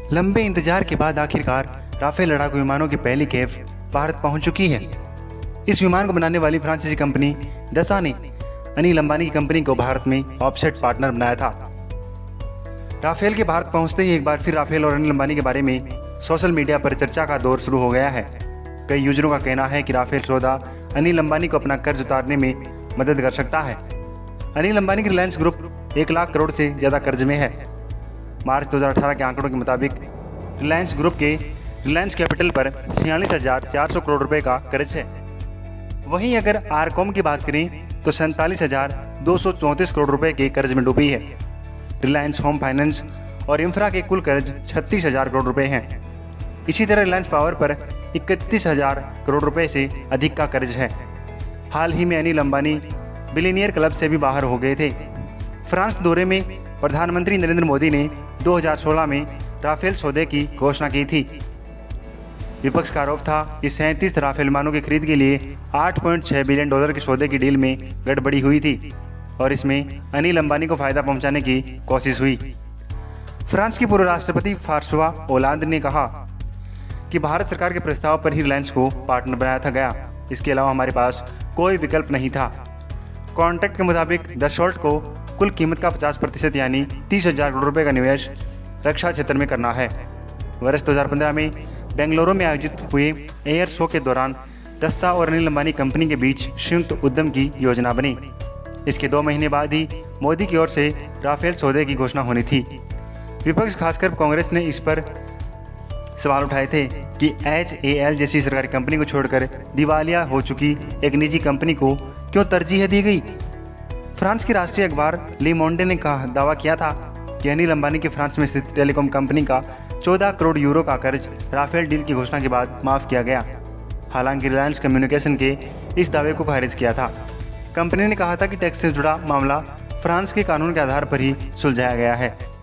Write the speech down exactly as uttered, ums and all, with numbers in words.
लंबे इंतजार के बाद आखिरकार राफेल लड़ाकू विमानों की पहली खेप भारत पहुंच चुकी है। इस विमान को बनाने वाली फ्रांसीसी कंपनी दसा ने अनिल अंबानी की कंपनी को भारत में ऑफसेट पार्टनर बनाया था। राफेल के भारत पहुंचते ही एक बार फिर राफेल और अनिल अंबानी के बारे में सोशल मीडिया पर चर्चा का दौर शुरू हो गया है। कई यूजरों का कहना है कि राफेल सौदा अनिल अंबानी को अपना कर्ज उतारने में मदद कर सकता है। अनिल अंबानी की रिलायंस ग्रुप एक लाख करोड़ से ज़्यादा कर्ज में है। मार्च दो हज़ार अठारह के आंकड़ों के मुताबिक रिलायंस ग्रुप के रिलायंस कैपिटल पर छियालीस हजार चार सौ करोड़ रुपए का कर्ज है। वहीं अगर आरकॉम की बात करें तो सैंतालीस हजार दो सौ चौंतीस करोड़ रुपए के कर्ज में डूबी है। रिलायंस होम फाइनेंस और इंफ्रा के कुल कर्ज छत्तीस हजार करोड़ रुपए हैं। इसी तरह रिलायंस पावर पर इकतीस हजार करोड़ रुपए से अधिक का कर्ज है। हाल ही में अनिल अंबानी बिलियनियर क्लब से भी बाहर हो गए थे। फ्रांस दौरे में प्रधानमंत्री नरेंद्र मोदी ने दो हज़ार सोलह में राफेल सौदे की घोषणा की थी। विपक्ष का आरोप था कि सैंतीस राफेल विमानों की खरीद के लिए आठ पॉइंट छह बिलियन डॉलर के सौदे की डील में गड़बड़ी हुई थी और इसमें अनिल अंबानी को फायदा पहुंचाने की कोशिश हुई। फ्रांस के पूर्व राष्ट्रपति फ्रांसवा ओलांद ने कहा कि भारत सरकार के प्रस्ताव पर ही रिलायंस को पार्टनर बनाया था गया। इसके अलावा हमारे पास कोई विकल्प नहीं था। कॉन्ट्रैक्ट के मुताबिक दसॉल्ट को कुल कीमत का पचास प्रतिशत यानी तीस हजार करोड़ रुपए का निवेश रक्षा क्षेत्र में करना है। वर्ष दो हज़ार पंद्रह में बेंगलुरु में आयोजित हुए एयर शो के दौरान दस्सा और अनिल अंबानी कंपनी के बीच संयुक्त उद्यम की योजना बनी। इसके दो महीने बाद ही मोदी की ओर से राफेल सौदे की घोषणा होनी थी। विपक्ष खासकर कांग्रेस ने इस पर सवाल उठाए थे कि एच ए एल जैसी सरकारी कंपनी को छोड़कर दिवालिया हो चुकी एक निजी कंपनी को क्यों तरजीह दी गई। फ्रांस के राष्ट्रीय अखबार ली मोंडे ने कहा दावा किया था कि अनिल अंबानी की फ्रांस में स्थित टेलीकॉम कंपनी का चौदह करोड़ यूरो का कर्ज राफेल डील की घोषणा के बाद माफ किया गया। हालांकि रिलायंस कम्युनिकेशन के इस दावे को खारिज किया था। कंपनी ने कहा था कि टैक्स से जुड़ा मामला फ्रांस के कानून के आधार पर ही सुलझाया गया है।